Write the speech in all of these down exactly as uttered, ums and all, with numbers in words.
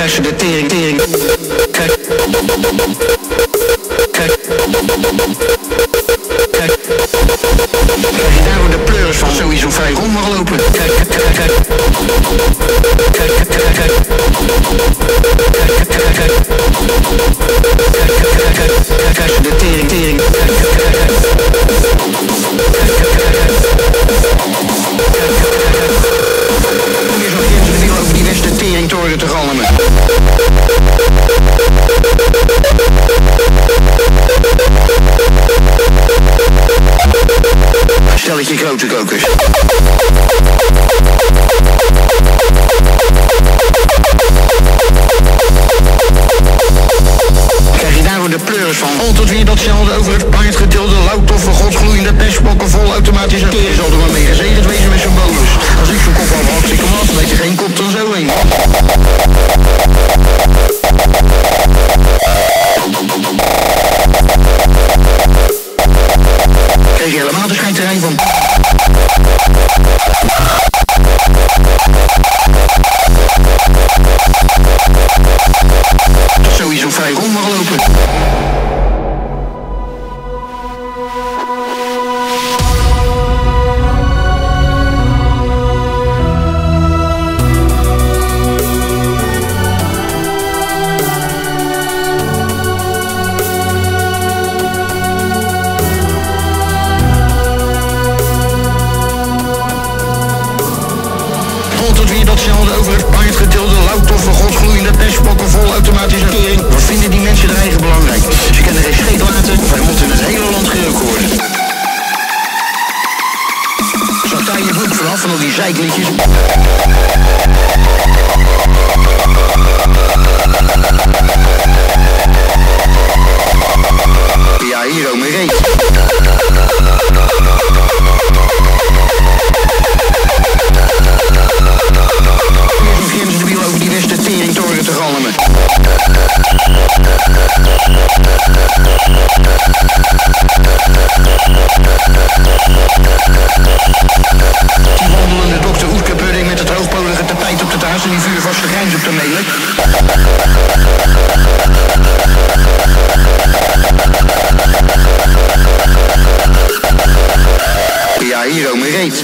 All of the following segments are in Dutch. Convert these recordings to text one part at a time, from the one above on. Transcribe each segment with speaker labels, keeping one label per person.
Speaker 1: krijg ze de tering, tering. Kijk. Kijk. Kijk. Krijg je daar de pleurs van sowieso vrij rond mag lopen. Kijk, kijk, kijk, kijk. Kijk, kijk, kijk, kijk. Kijk, kijk, kijk, kijk. Kijk, kijk, kijk, kijk. Krijg ze de tering, tering. Kijk, kijk, kijk, kijk. Kijk, kijk, kijk, kijk. Kijk, kijk, kijk, kijk. Kom je zo Jens de Wiel over die Westerteringtoren te galmen. Stelletje grote kokers. Krijg je daar de pleurs van? Altijd weer datzelfde over het paard getilde loutoffe godsgloeiende pestpokken vol automatische teren. Zal er maar mee gezegend wezen met zo'n bonus. Als ik zo'n kop al had, ik hem af, weet er geen kop dan zo heen. Krijg je helemaal de schijnterrein van. Dat sowieso vrij rond mag lopen. Altijd weer datzelfde over het paard getilde loutoffe godsgloeiende pestpokken vol automatische tering. Wat vinden die mensen er eigen belangrijk? Ze kennen geen scheet laten of hij moet in het hele land gerookt worden. Zag daar je broek vanaf van al die zeikliedjes? Ja, hier ook mijn reet. Jens de Wiel over die Westerteringtoren te galmen. Die wandelende dokter Oetkepudding met het hoogpolige tapijt op de taas en die vuurvaste grijns op de melen. Ja, hier ook mijn reet.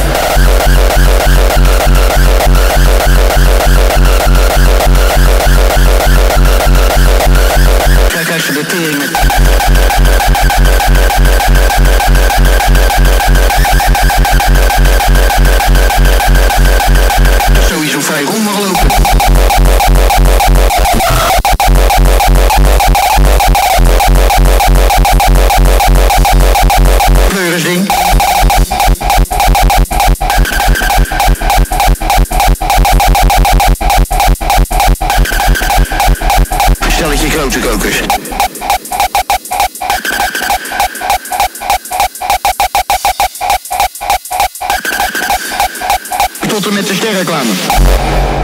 Speaker 1: Krijg ze de tering met. Dat sowieso vrij rond mag lopen. Pleurisding. Stelletje grote kokers. Tot en met de sterreclame.